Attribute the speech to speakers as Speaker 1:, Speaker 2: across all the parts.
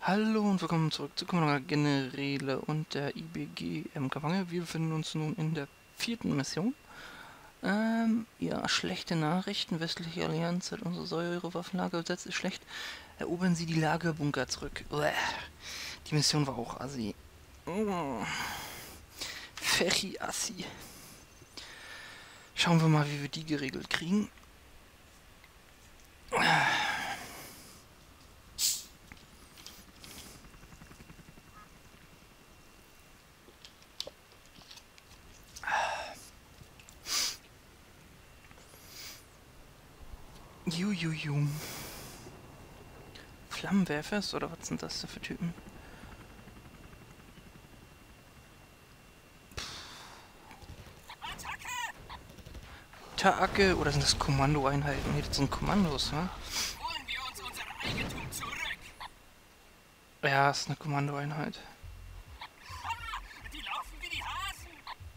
Speaker 1: Hallo und willkommen zurück zu Commander Generäle und der IBG Kampagne. Wir befinden uns nun in der 4. Mission. Ja, schlechte Nachrichten. Westliche Allianz hat unsere Säurewaffenlager besetzt. Ist schlecht. Erobern Sie die Lagerbunker zurück. Uäh. Die Mission war auch assi. Ferri assi. Schauen wir mal, wie wir die geregelt kriegen. Jujuju. Flammenwerfers oder was sind das für Typen? Attacke oder sind das Kommandoeinheiten? Nee, das sind Kommandos, ne?
Speaker 2: Holen wir uns unser Eigentum zurück!
Speaker 1: Ja, ist eine Kommandoeinheit.
Speaker 2: Die laufen wie die Hasen!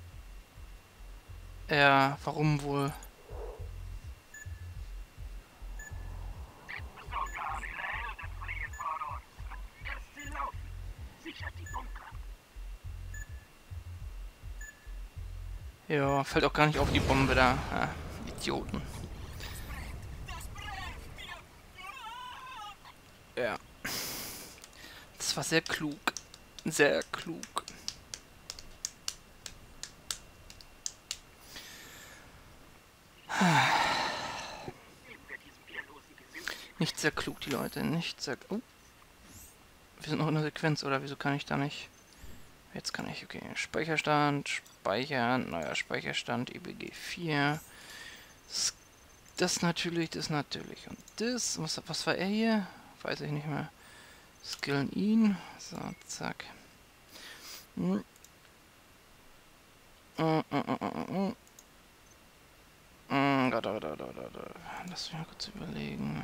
Speaker 1: Ja, warum wohl?
Speaker 2: Sogar die Erde fliehen vor uns! Lasst sie laufen! Sichert die Bunker!
Speaker 1: Ja, fällt auch gar nicht auf die Bombe da. Ja, Idioten.
Speaker 2: Das brennt!
Speaker 1: Ja. Das war sehr klug. Sehr klug. Nicht sehr klug, die Leute. Nicht sehr... Oh. Wir sind noch in der Sequenz, oder? Wieso kann ich da nicht... Jetzt kann ich, okay. Speicherstand, speichern, neuer Speicherstand, EBG 4. Das natürlich, das natürlich. Und das, was war er hier? Weiß ich nicht mehr. Skillen ihn. So, zack. Lass mich mal kurz überlegen.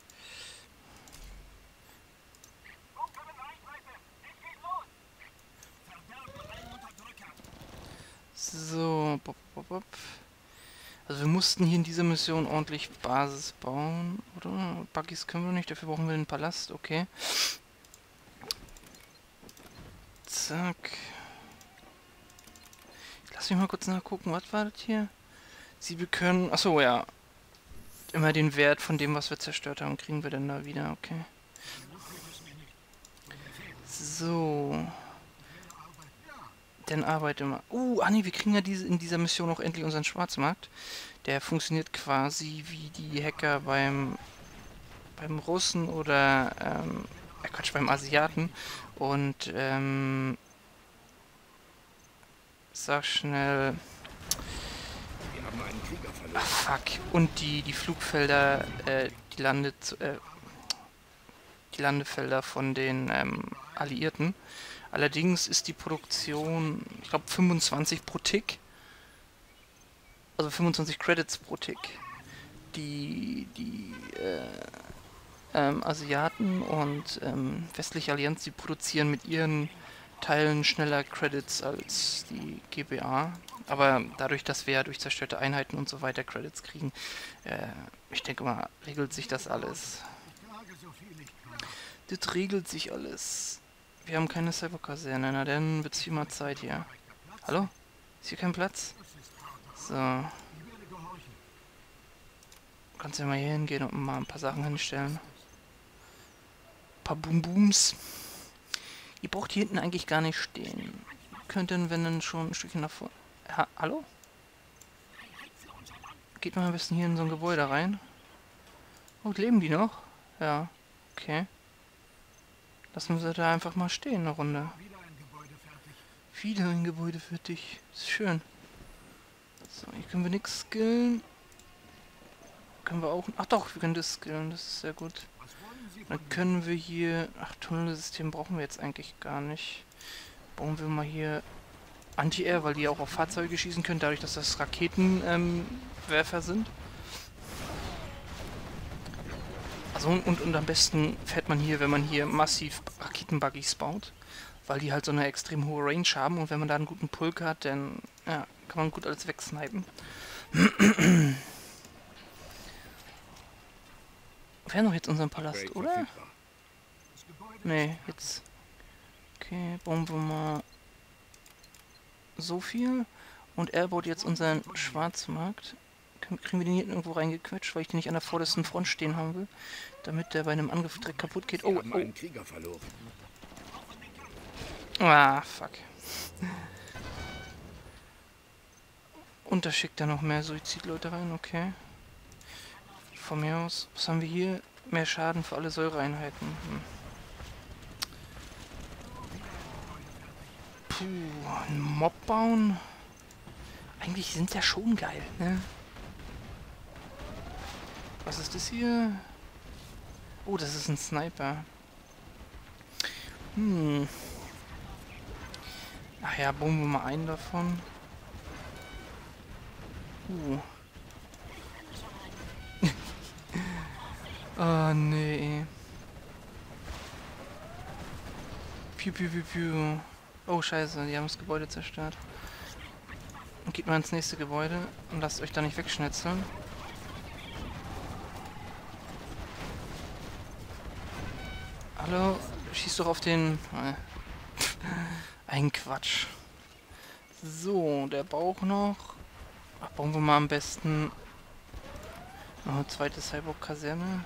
Speaker 1: So, bop, bop, bop. Also wir mussten hier in dieser Mission ordentlich Basis bauen, oder? Buggies können wir nicht, dafür brauchen wir den Palast, okay. Zack. Lass mich mal kurz nachgucken, was war das hier? Sie können, achso, ja. Immer den Wert von dem, was wir zerstört haben, kriegen wir dann da wieder, okay. So. Dann arbeite mal. Nee, wir kriegen ja in dieser Mission auch endlich unseren Schwarzmarkt. Der funktioniert quasi wie die Hacker beim Russen oder, Quatsch, beim Asiaten. Und, sag schnell.
Speaker 3: Wir haben einen Krieger verloren.
Speaker 1: Ach, fuck. Und die Flugfelder, die Landefelder von den, Alliierten. Allerdings ist die Produktion, ich glaube, 25 pro Tick. Also 25 Credits pro Tick. Die Asiaten und westliche Allianz, die produzieren mit ihren Teilen schneller Credits als die GBA. Aber dadurch, dass wir ja durch zerstörte Einheiten und so weiter Credits kriegen, ich denke mal, regelt sich das alles. Das regelt sich alles. Wir haben keine Cyberkaserne, na dann wird's viel mal Zeit hier. Hallo? Ist hier kein Platz? So. Kannst du ja mal hier hingehen und mal ein paar Sachen hinstellen. Ein paar Boom-Booms. Ihr braucht hier hinten eigentlich gar nicht stehen. Könnten, wenn dann schon ein Stückchen nach vorne... Hallo? Geht mal am besten hier in so ein Gebäude rein. Oh, leben die noch? Ja. Okay. Lassen wir da einfach mal stehen, eine Runde. Wieder ein Gebäude fertig. Ist schön. So, hier können wir nichts skillen. Können wir auch... Ach doch, wir können das skillen. Das ist sehr gut. Dann können wir hier... Ach, Tunnelsystem brauchen wir jetzt eigentlich gar nicht. Bauen wir mal hier Anti-Air, weil die auch auf Fahrzeuge schießen können, dadurch, dass das Raketenwerfer sind. Also und am besten fährt man hier, wenn man hier massiv Raketenbuggies baut, weil die halt so eine extrem hohe Range haben und wenn man da einen guten Pulk hat, dann ja, kann man gut alles wegsnipen. Wir haben doch jetzt unseren Palast, oder? Nee, jetzt. Okay, bauen wir mal so viel. Und er baut jetzt unseren Schwarzmarkt. Kriegen wir den hier irgendwo reingequetscht, weil ich den nicht an der vordersten Front stehen haben will. Damit der bei einem Angriff direkt kaputt geht.
Speaker 3: Wir
Speaker 1: Oh,
Speaker 3: haben
Speaker 1: oh.
Speaker 3: einen Krieger verloren.
Speaker 1: Ah, fuck. Und da schickt er noch mehr Suizidleute rein, okay. Von mir aus. Was haben wir hier? Mehr Schaden für alle Säureeinheiten. Puh, einen Mob bauen? Eigentlich sind ja schon geil, ne? Was ist das hier? Oh, das ist ein Sniper. Ach ja, bauen wir mal einen davon. Oh, nee. Piu, piu, piu, piu. Oh, scheiße, die haben das Gebäude zerstört. Und geht mal ins nächste Gebäude und lasst euch da nicht wegschnetzeln. Hallo? Schieß doch auf den... Ein Quatsch. So, der Bauch noch. Ach, bauen wir mal am besten... noch eine zweite Cyborg-Kaserne.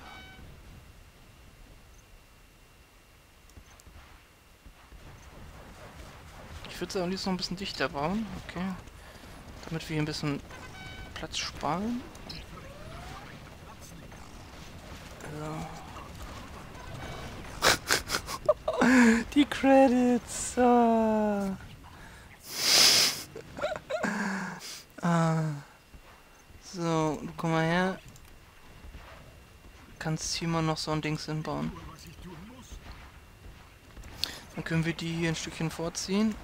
Speaker 1: Ich würde es am liebsten noch ein bisschen dichter bauen. Okay. Damit wir hier ein bisschen Platz sparen. So. Die Credits. Ah. So, du komm mal her. Kannst hier mal noch so ein Dings hinbauen. Dann können wir die hier ein Stückchen vorziehen.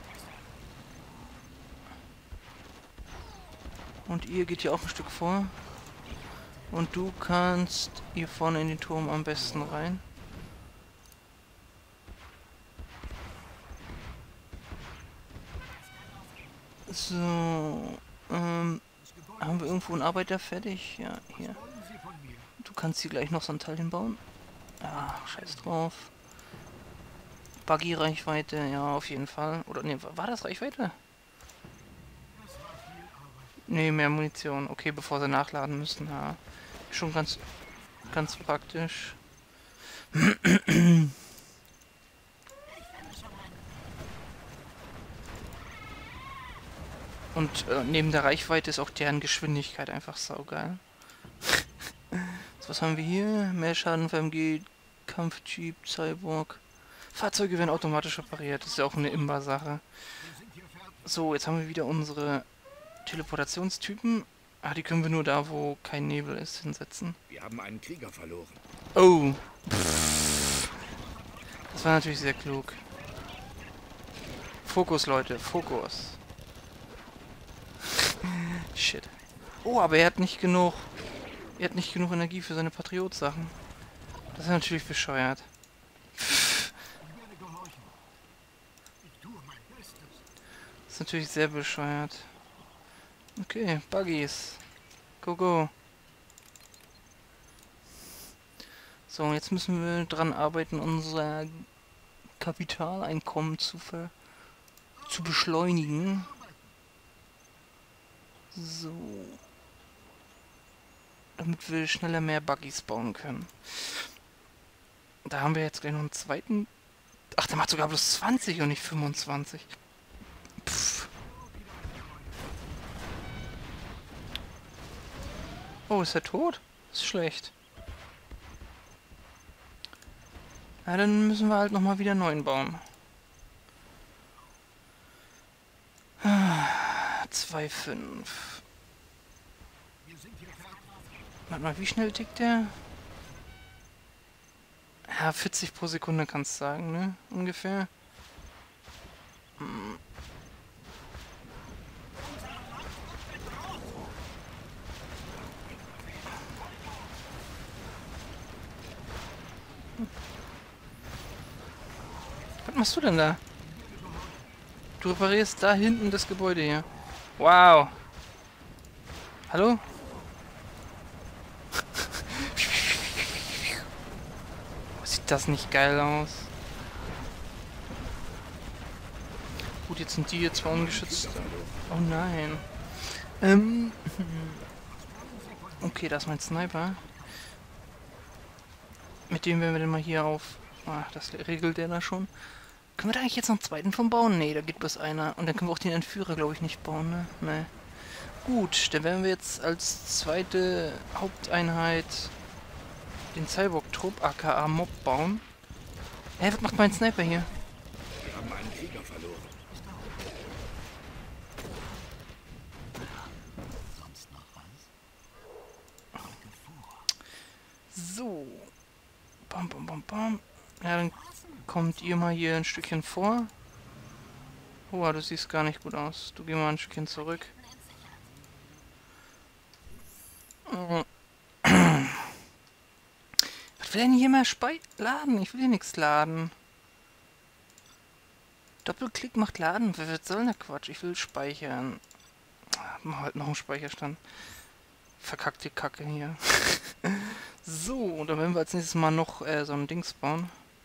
Speaker 1: Und ihr geht hier auch ein Stück vor. Und du kannst hier vorne in den Turm am besten rein. So. Haben wir irgendwo einen Arbeiter fertig? Ja, hier. Du kannst hier gleich noch so ein Teil hinbauen. Ja, scheiß drauf. Buggy-Reichweite, ja, auf jeden Fall. Oder, ne, war das Reichweite? Ne, mehr Munition. Okay, bevor sie nachladen müssen, ja. Schon ganz praktisch. Und neben der Reichweite ist auch deren Geschwindigkeit einfach saugeil. So, was haben wir hier? Mehr Schaden für MG, Kampfjeep, Cyborg. Fahrzeuge werden automatisch repariert. Das ist ja auch eine Imba-Sache. So, jetzt haben wir wieder unsere Teleportationstypen. Ah, die können wir nur da, wo kein Nebel ist, hinsetzen.
Speaker 3: Wir haben einen Krieger verloren.
Speaker 1: Oh. Das war natürlich sehr klug. Fokus, Leute. Fokus. Shit. Oh, aber er hat nicht genug... Er hat nicht genug Energie für seine Patriot-Sachen. Das ist natürlich bescheuert. Das ist natürlich sehr bescheuert. Okay, Buggies. Go, go. So, jetzt müssen wir dran arbeiten, unser Kapitaleinkommen zu beschleunigen. So. Damit wir schneller mehr Buggies bauen können. Da haben wir jetzt gleich noch einen zweiten. Ach, der macht sogar bloß 20 und nicht 25. Pff. Oh, ist er tot? Ist schlecht. Ja, dann müssen wir halt nochmal wieder einen neuen bauen. 2,5. Warte mal, wie schnell tickt der? Ja, 40 pro Sekunde kannst du sagen, ne? Ungefähr. Was machst du denn da? Du reparierst da hinten das Gebäude hier. Wow. Hallo? Sieht das nicht geil aus? Gut, jetzt sind die hier zwar ungeschützt.
Speaker 3: Kriegerverlor.
Speaker 1: Oh nein. Okay, da ist mein Sniper. Mit dem werden wir den mal hier auf... Ach, das regelt der da schon. Können wir da eigentlich jetzt noch einen zweiten von bauen? Nee, da geht bloß einer. Und dann können wir auch den Entführer, glaube ich, nicht bauen, ne? Nee. Gut, dann werden wir jetzt als zweite Haupteinheit den Cyborg-Trupp, aka Mob, bauen. Hä, was macht mein Sniper hier?
Speaker 3: Wir haben einen Krieger verloren.
Speaker 1: So. Bam, bam, bam, bam. Ja, dann kommt ihr mal hier ein Stückchen vor. Oh, du siehst gar nicht gut aus. Du geh mal ein Stückchen zurück. Was will denn hier mal laden? Ich will hier nichts laden. Doppelklick macht laden. Was soll denn der Quatsch? Ich will speichern. Mach halt noch einen Speicherstand. Verkackte Kacke hier. So, dann werden wir als nächstes mal noch so ein Dings bauen.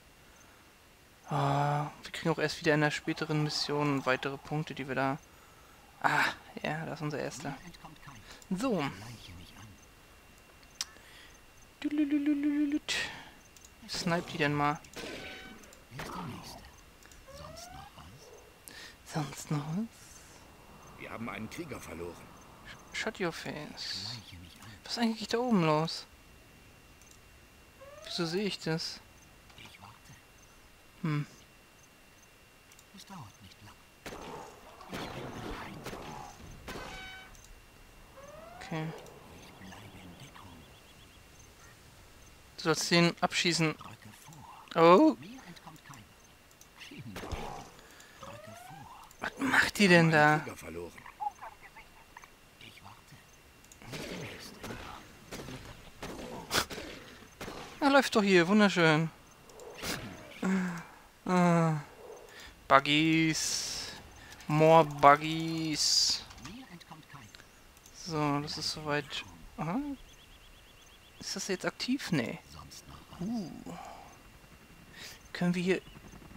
Speaker 1: Wir kriegen auch erst wieder in der späteren Mission weitere Punkte, die wir da... Ah, ja, das ist unser erster. So. Snipe die denn mal. Sonst noch was?
Speaker 3: Wir haben einen Krieger verloren.
Speaker 1: Shut your face. Was ist eigentlich da oben los? Wieso sehe ich das? Hm. Okay. Du sollst den abschießen. Oh! Was macht die denn da?
Speaker 3: Krieger verloren.
Speaker 1: Er läuft doch hier, wunderschön. Buggies. More Buggies. So, das ist soweit. Aha. Ist das jetzt aktiv? Nee. Können wir hier...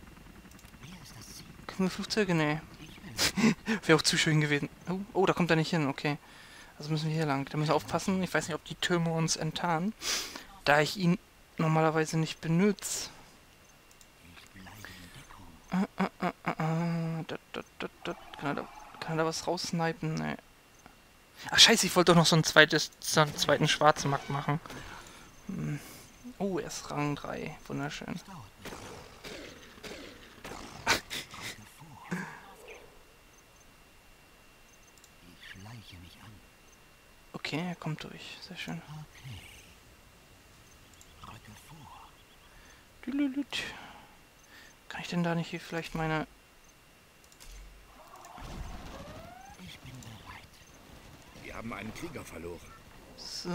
Speaker 1: Können wir Flugzeuge? Nee. Wäre auch zu schön gewesen. Oh, da kommt er nicht hin, okay. Also müssen wir hier lang. Da müssen wir aufpassen. Ich weiß nicht, ob die Türme uns enttarnen. Da ich ihn normalerweise nicht benutze. Kann er da was raussnipen? Nee. Ach scheiße, ich wollte doch noch so einen zweiten Schwarzmarkt machen. Oh, er ist Rang 3. Wunderschön. Okay, er kommt durch. Sehr schön. Kann ich denn da nicht hier vielleicht meine...
Speaker 3: Wir haben einen Krieger verloren.
Speaker 1: So.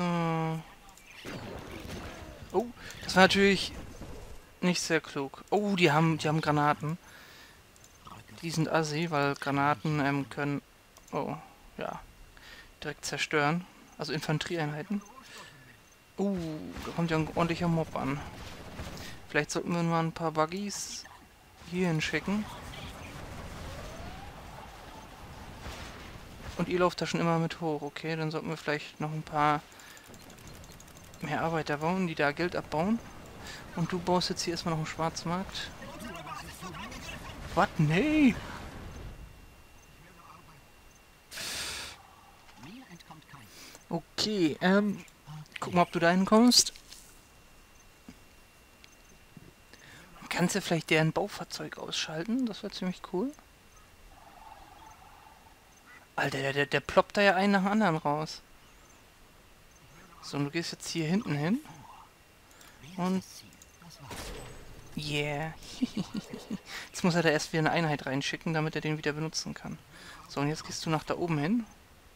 Speaker 1: Oh, das war natürlich nicht sehr klug. Oh, die haben Granaten. Die sind assi, weil Granaten können... Oh, ja. Direkt zerstören. Also Infanterieeinheiten. Da kommt ja ein ordentlicher Mob an. Vielleicht sollten wir mal ein paar Buggies hier hinschicken. Und ihr lauft da schon immer mit hoch. Okay, dann sollten wir vielleicht noch ein paar mehr Arbeiter bauen, die da Geld abbauen. Und du baust jetzt hier erstmal noch einen Schwarzmarkt. Was? Nee! Okay, guck mal, ob du da hinkommst. Kannst du vielleicht deren Baufahrzeug ausschalten? Das wäre ziemlich cool. Alter, der ploppt da ja einen nach dem anderen raus. So, und du gehst jetzt hier hinten hin. Und... Yeah. Jetzt muss er da erst wieder eine Einheit reinschicken, damit er den wieder benutzen kann. So, und jetzt gehst du nach da oben hin.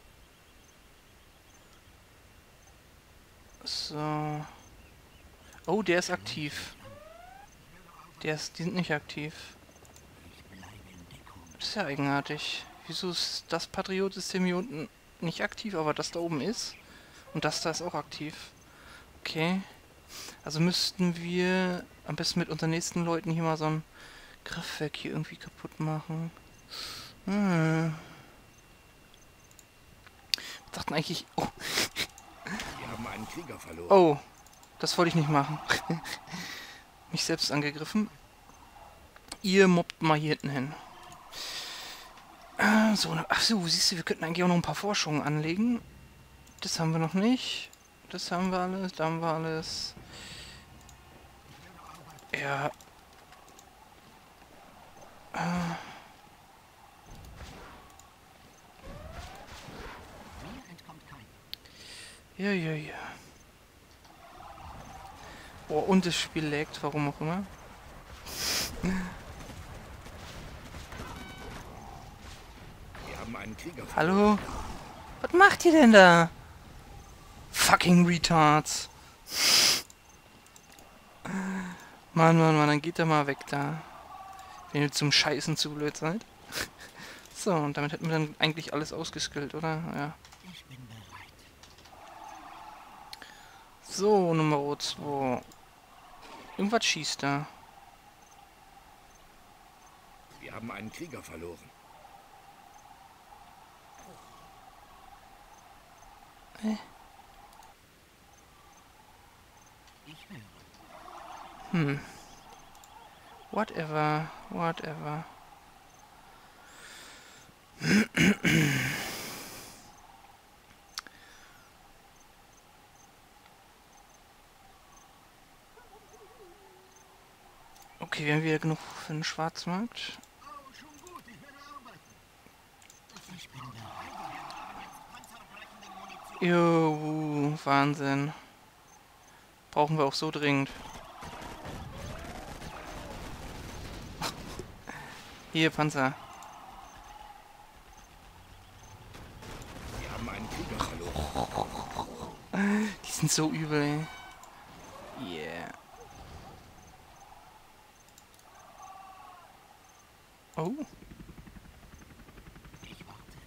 Speaker 1: So. Oh, der ist aktiv. Die sind nicht aktiv. Das ist ja eigenartig. Wieso ist das Patriot-System hier unten nicht aktiv, aber das da oben ist? Und das da ist auch aktiv. Okay. Also müssten wir am besten mit unseren nächsten Leuten hier mal so ein Kraftwerk hier irgendwie kaputt machen. Wir dachten eigentlich... Oh,
Speaker 3: Wir haben einen Krieger verloren.
Speaker 1: oh, das wollte ich nicht machen. Mich selbst angegriffen. Ihr mobbt mal hier hinten hin. So, ach so, siehst du, wir könnten eigentlich auch noch ein paar Forschungen anlegen. Das haben wir noch nicht. Das haben wir alles, da haben wir alles. Ja. Ja, ja, ja. Oh, und das Spiel laggt, warum auch immer.
Speaker 3: Wir haben einen Krieger verloren.
Speaker 1: Hallo? Was macht ihr denn da? Fucking Retards. Mann, Mann, Mann, dann geht er mal weg da. Wenn ihr zum Scheißen zu blöd seid. So, und damit hätten wir dann eigentlich alles ausgeskillt, oder? Ja.
Speaker 2: Ich bin bereit.
Speaker 1: So, Nummer 2. Irgendwas schießt da.
Speaker 3: Wir haben einen Krieger verloren.
Speaker 2: Ich höre.
Speaker 1: Whatever, whatever. Okay, wir haben wieder genug für den Schwarzmarkt.
Speaker 2: Oh, schon gut, ich werde arbeiten. Ich bin bereit. Panzerbrechende Munition.
Speaker 1: Jo, Wahnsinn. Brauchen wir auch so dringend. Hier, Panzer.
Speaker 3: Wir haben einen Krieger verloren.
Speaker 1: Die sind so übel, ey. Yeah. Oh.
Speaker 2: Ich warte.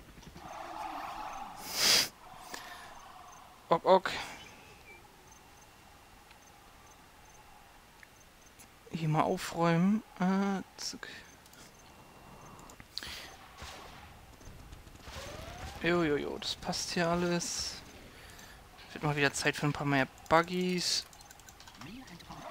Speaker 1: Ok, ok. Hier mal aufräumen. Zack. Jo, das passt hier alles. Wird mal wieder Zeit für ein paar mehr Buggies.
Speaker 2: Mir entkommt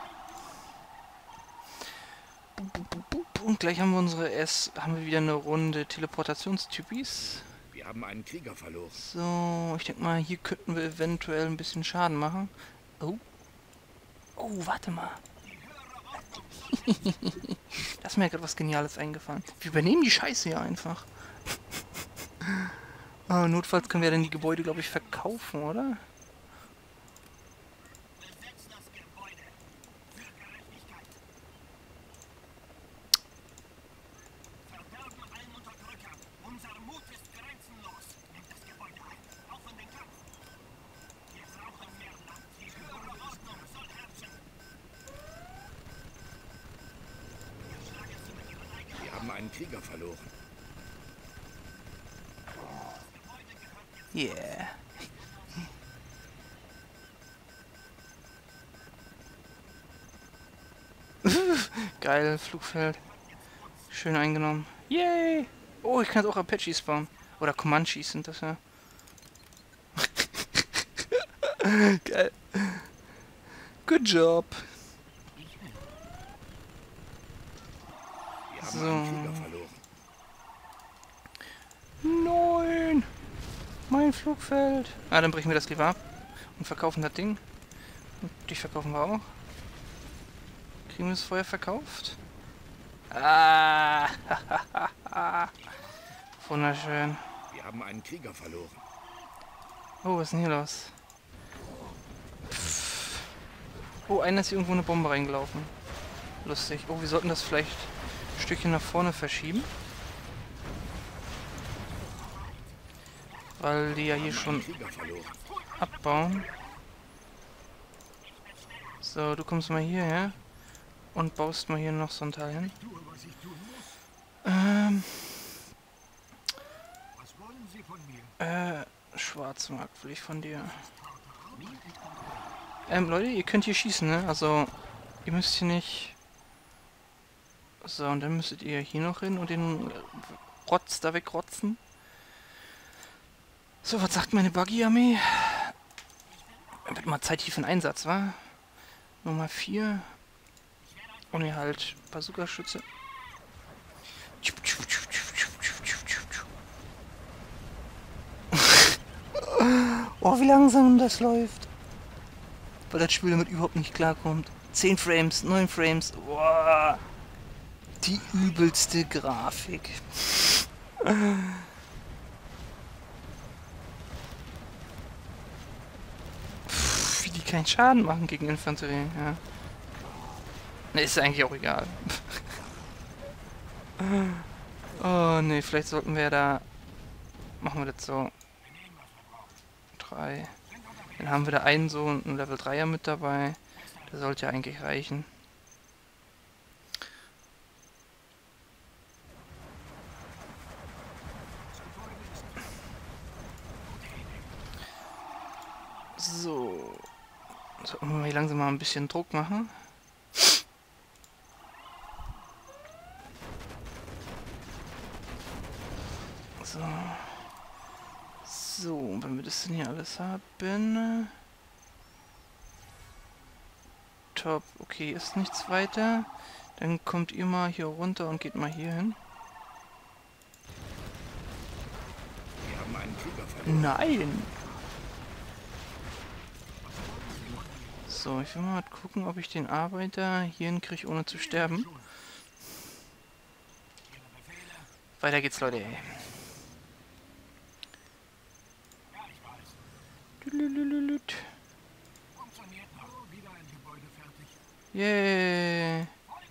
Speaker 1: Und gleich haben wir haben wir wieder eine Runde Teleportationstypis.
Speaker 3: Wir haben einen Krieger verloren.
Speaker 1: So, ich denke mal, hier könnten wir eventuell ein bisschen Schaden machen. Oh. Oh, warte mal. Da ist mir gerade was Geniales eingefallen. Wir übernehmen die Scheiße hier einfach. Oh, notfalls können wir dann die Gebäude, glaube ich, verkaufen, oder?
Speaker 2: Besetzt das Gebäude. Für Gerechtigkeit. Verderben allen Unterdrückern. Unser Mut ist grenzenlos. Nehmt das Gebäude ein. Auf in den Kampf. Wir brauchen mehr Land. Die höhere Ordnung soll herrschen. Erschlagen Sie mit Ihren eigenen.
Speaker 3: Wir haben einen Krieger verloren.
Speaker 1: Yeah. Geil, Flugfeld. Schön eingenommen. Yay! Oh, ich kann jetzt auch Apache spawnen. Oder Comanches sind das ja. Geil. Good job.
Speaker 3: Wir haben
Speaker 1: So.
Speaker 3: einen Krieger verloren.
Speaker 1: Nein! Mein Flugfeld. Ah, dann brechen wir das lieber ab. Und verkaufen das Ding. Und dich verkaufen wir auch. Kriegen wir es vorher verkauft? Ah! Wunderschön.
Speaker 3: Wir haben einen Krieger verloren.
Speaker 1: Oh, was ist denn hier los? Pff. Oh, einer ist hier irgendwo eine Bombe reingelaufen. Lustig. Oh, wir sollten das vielleicht ein Stückchen nach vorne verschieben. Weil die ja hier schon
Speaker 3: Krieger verloren.
Speaker 1: abbauen. So, du kommst mal hierher und baust mal hier noch so ein Teil hin.
Speaker 2: Was wollen Sie von mir?
Speaker 1: Schwarzmarkt will ich von dir. Leute, ihr könnt hier schießen, ne? Also, ihr müsst hier nicht... So, und dann müsstet ihr hier noch hin und den Rotz da wegrotzen. So, was sagt meine Buggy-Armee? Wird mal Zeit hier für einen Einsatz, wa? Nummer 4. Und hier halt Bazooka-Schütze. Oh, wie langsam das läuft. Weil das Spiel damit überhaupt nicht klarkommt. 10 Frames, 9 Frames. Boah. Die übelste Grafik. Wie die keinen Schaden machen gegen Infanterie, ja. Ne, ist eigentlich auch egal. Oh, ne, vielleicht sollten wir da... Machen wir das so. 3. Dann haben wir da einen so einen Level 3er mit dabei. Der sollte ja eigentlich reichen. So. Sollten wir mal hier langsam mal ein bisschen Druck machen. So. So, wenn wir das denn hier alles haben. Top. Okay, ist nichts weiter. Dann kommt ihr mal hier runter und geht mal hier hin.
Speaker 3: Wir haben einen Krieger verloren.
Speaker 1: Nein! So, ich will mal gucken, ob ich den Arbeiter hierhin kriege, ohne zu sterben. Weiter geht's, Leute. Yay!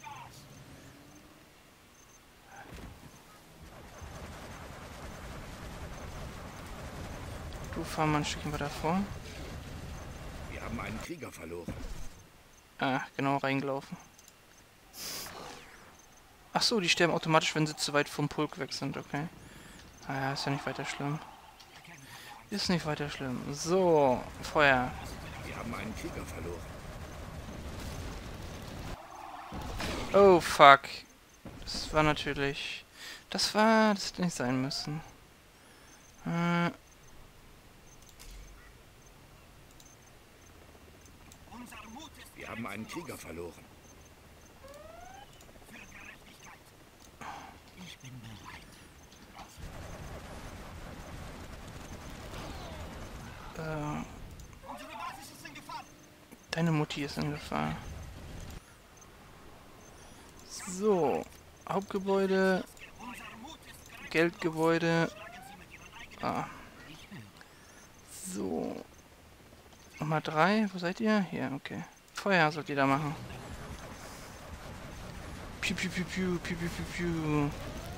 Speaker 1: Du fahr mal ein Stückchen weiter vor.
Speaker 3: Wir haben einen Krieger verloren.
Speaker 1: Ah, genau, reingelaufen. Ach so, die sterben automatisch, wenn sie zu weit vom Pulk weg sind, okay. Ah ja, ist ja nicht weiter schlimm. Ist nicht weiter schlimm. So, Feuer.
Speaker 3: Wir haben einen Krieger verloren.
Speaker 1: Oh, fuck. Das war natürlich... Das hätte nicht sein müssen.
Speaker 3: Wir haben einen Krieger verloren.
Speaker 2: Für Gerechtigkeit. Ich bin bereit. Unsere Basis ist in Gefahr.
Speaker 1: Deine Mutti ist in Gefahr. So, Hauptgebäude, Geldgebäude. Ah. So. Nummer 3, wo seid ihr? Hier, okay. Feuer sollt ihr da machen. Piu, piu, piu, piu, piu, piu, piu, piu.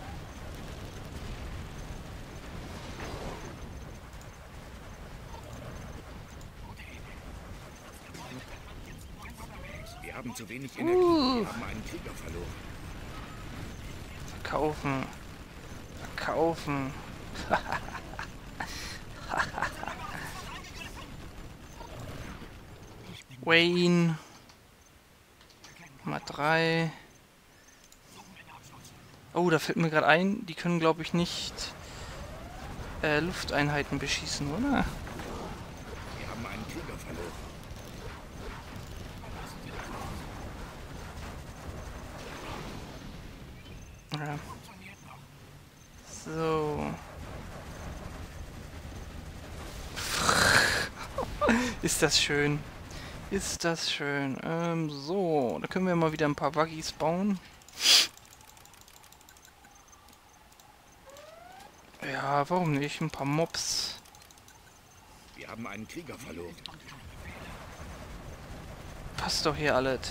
Speaker 3: Wir haben zu wenig Energie. Wir haben einen Krieger verloren.
Speaker 1: Verkaufen. Verkaufen. Wayne. Nummer 3. Oh, da fällt mir gerade ein, die können, glaube ich, nicht Lufteinheiten beschießen, oder?
Speaker 3: Wir haben einen Krieger verloren.
Speaker 1: Ja. So. Ist das schön. Ist das schön. So, da können wir mal wieder ein paar Buggies bauen. Ja, warum nicht? Ein paar Mobs.
Speaker 3: Wir haben einen Krieger verloren.
Speaker 1: Passt doch hier alles.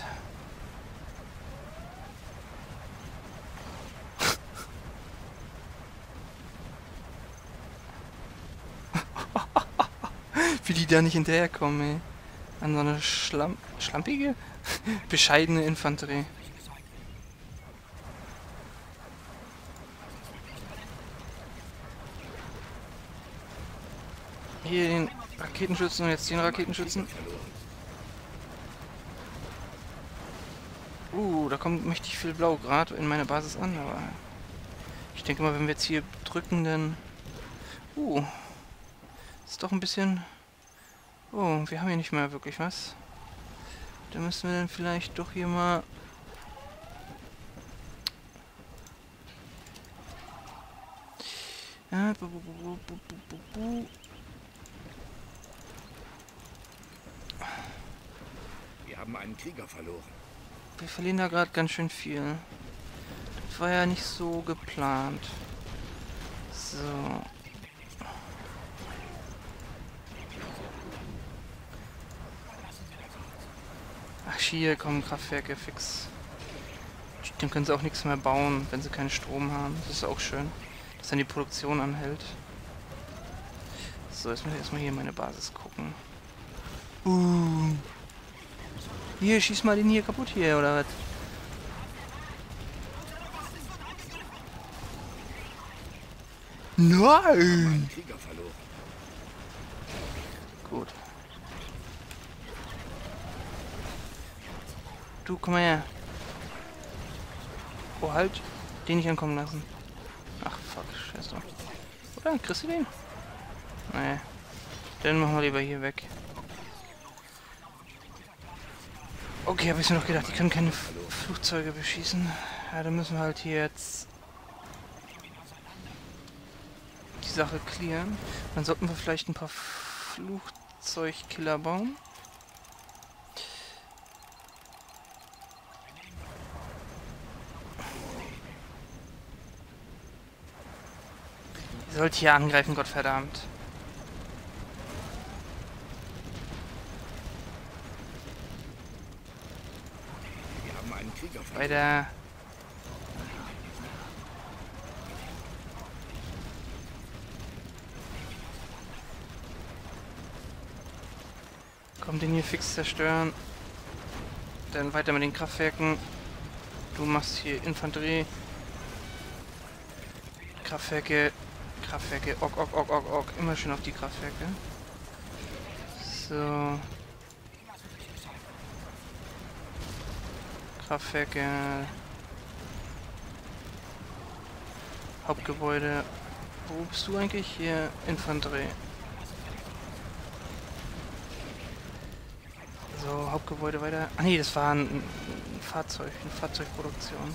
Speaker 1: Wie die da nicht hinterherkommen, ey. An so eine schlampige, bescheidene Infanterie. Hier den Raketenschützen und jetzt den Raketenschützen. Da kommt mächtig viel Blau gerade in meine Basis an, aber ich denke mal, wenn wir jetzt hier drücken, dann... ist doch ein bisschen... Oh, wir haben hier nicht mehr wirklich was. Da müssen wir dann vielleicht doch hier mal... Ja,
Speaker 3: Wir haben einen Krieger verloren.
Speaker 1: wir verlieren da gerade ganz schön viel. Das war ja nicht so geplant. So. Ach, hier kommen Kraftwerke fix. Dann können sie auch nichts mehr bauen, wenn sie keinen Strom haben. Das ist auch schön, dass dann die Produktion anhält. So, jetzt muss ich erstmal hier meine Basis gucken. Hier, schieß mal den hier kaputt hier, oder was? Nein!
Speaker 3: Einen Krieger verloren.
Speaker 1: Gut. Du, komm mal her. Oh, halt. Den nicht ankommen lassen. Ach, fuck. Scheiße. Oder? Kriegst du den? Nee. Dann machen wir lieber hier weg. Okay, habe ich mir noch gedacht, die können keine Flugzeuge beschießen. Ja, dann müssen wir halt hier jetzt die Sache clearen. Dann sollten wir vielleicht ein paar Flugzeugkiller bauen. Ihr sollt hier angreifen, Gottverdammt.
Speaker 3: Wir haben einen Krieger verloren.
Speaker 1: Weiter. Komm, den hier fix zerstören. Dann weiter mit den Kraftwerken. Du machst hier Infanterie. Kraftwerke. Kraftwerke. Ok. Immer schön auf die Kraftwerke. So. Kraftwerke. Hauptgebäude. Wo bist du eigentlich? Hier, Infanterie. So, Hauptgebäude weiter. Ah nee, das war ein Fahrzeug, eine Fahrzeugproduktion.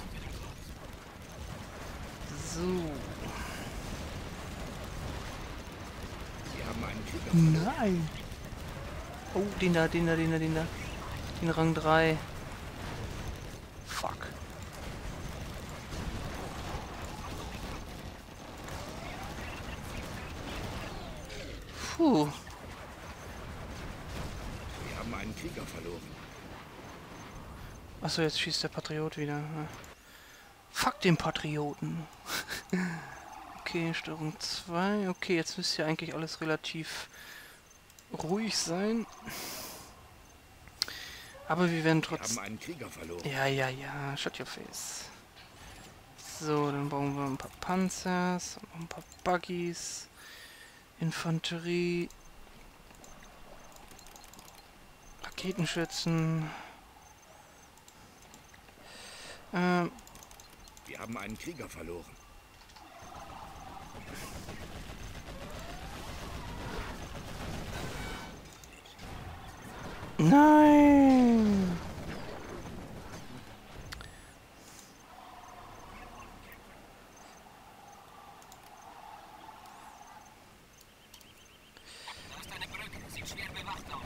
Speaker 1: So.
Speaker 3: Wir haben einen Krieger verloren.
Speaker 1: Nein! Oh, den da. Den Rang 3. Fuck. Puh.
Speaker 3: Wir haben einen Krieger verloren.
Speaker 1: Achso, jetzt schießt der Patriot wieder. Fuck den Patrioten. Okay, Steuerung 2. Okay, jetzt müsste ja eigentlich alles relativ ruhig sein. Aber wir werden
Speaker 3: Wir
Speaker 1: trotzdem...
Speaker 3: haben einen Krieger verloren.
Speaker 1: Ja. Shut your face. So, dann bauen wir ein paar Panzers, noch ein paar Buggies, Infanterie, Raketenschützen.
Speaker 3: Wir haben einen Krieger verloren.
Speaker 1: Nein!
Speaker 2: Da ist eine Brücke. Sieht schwer bewacht aus.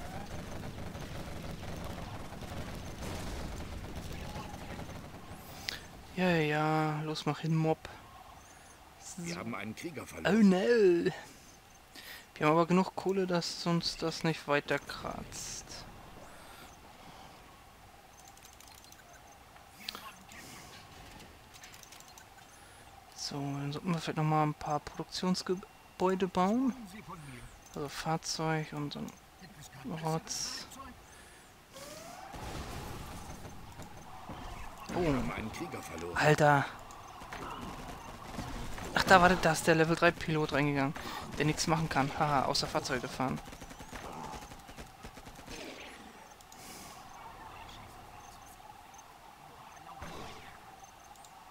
Speaker 1: Ja, los, mach hin, Mob.
Speaker 3: Wir haben einen Krieger
Speaker 1: Oh
Speaker 3: verloren.
Speaker 1: no! Wir haben aber genug Kohle, dass uns das nicht weiter kratzt. So, dann sollten wir vielleicht noch mal ein paar Produktionsgebäude bauen. Also Fahrzeug und so ein Rotz.
Speaker 3: Wir haben einen Krieger verloren.
Speaker 1: Alter! Ach, da war das, der Level 3 Pilot reingegangen, der nichts machen kann. Haha, außer Fahrzeuge fahren.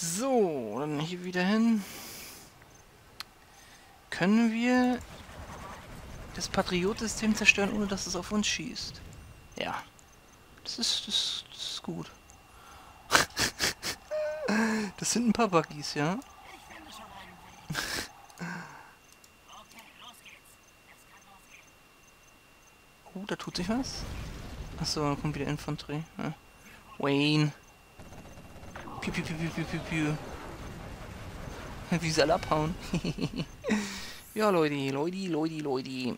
Speaker 1: So, dann hier wieder hin. Können wir das Patriot-System zerstören, ohne dass es auf uns schießt? Ja. Das ist gut. Das sind ein paar Buggies, ja?
Speaker 2: Ich finde schon einen Weg. Okay, los geht's. Es kann losgehen.
Speaker 1: Oh, da tut sich was. Achso, da kommt wieder Infanterie. Ja. Wayne. Piu, piu, piu, piu, piu, piu, piu. Wie sie alle abhauen. Ja, Leute.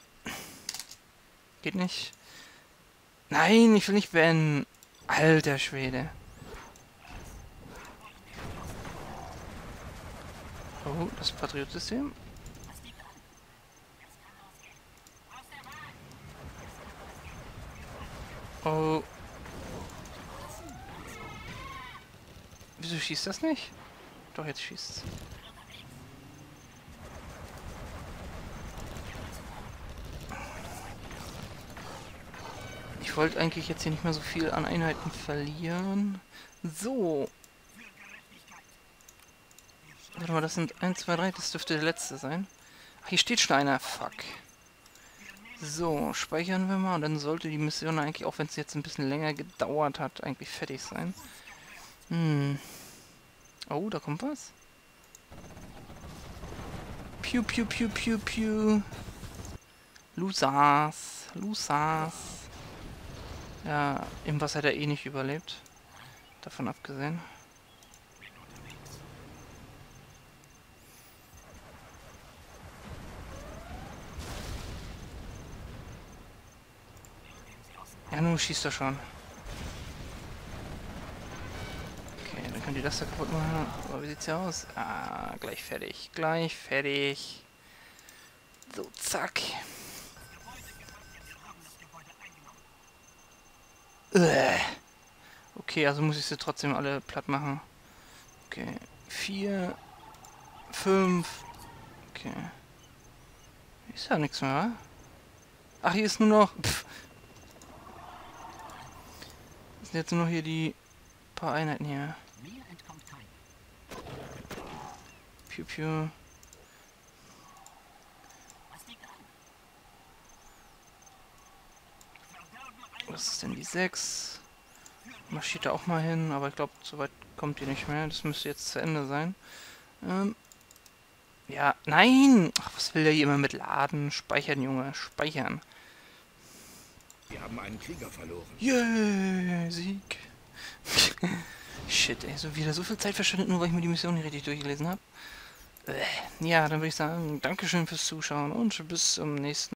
Speaker 1: Geht nicht. Nein, ich will nicht Ben. Alter Schwede. Oh, das Patriot-System.
Speaker 2: Was liegt an? Es kann losgehen. Aus der Bahn.
Speaker 1: Oh. Wieso schießt das nicht? Doch, jetzt schießt's. Ich wollte eigentlich jetzt hier nicht mehr so viel an Einheiten verlieren. So. Warte mal, das sind 1, 2, 3. Das dürfte der letzte sein. Ach, hier steht schon einer. Fuck. So, speichern wir mal. Und dann sollte die Mission eigentlich, auch wenn es jetzt ein bisschen länger gedauert hat, eigentlich fertig sein. Oh, da kommt was. Piu, piu, piu, piu, piu. Lusas. Ja, im Wasser hat er eh nicht überlebt. Davon abgesehen. Ja, nun schießt er schon. Okay, dann könnt ihr das da kaputt machen. Aber wie sieht's hier aus? Ah, gleich fertig. So, zack. Okay, also muss ich sie trotzdem alle platt machen. Okay, 4, 5. Okay. Ist ja nichts mehr, wa? Ach, hier ist nur noch... Pff. Das sind jetzt nur noch hier die paar Einheiten hier.
Speaker 2: Mir entkommt kein.
Speaker 1: Piu, piu.
Speaker 2: Was liegt an?
Speaker 1: Was ist denn die 6? Marschiert da auch mal hin, aber ich glaube, so weit kommt die nicht mehr. Das müsste jetzt zu Ende sein. Ja, nein! Ach, was will der hier immer mit Laden? Speichern, Junge, speichern.
Speaker 3: Wir haben einen Krieger verloren.
Speaker 1: Yeah, Sieg. Shit, ey, wieder so viel Zeit verschwendet, nur weil ich mir die Mission nicht richtig durchgelesen habe. Ja, dann würde ich sagen, Dankeschön fürs Zuschauen und bis zum nächsten Mal.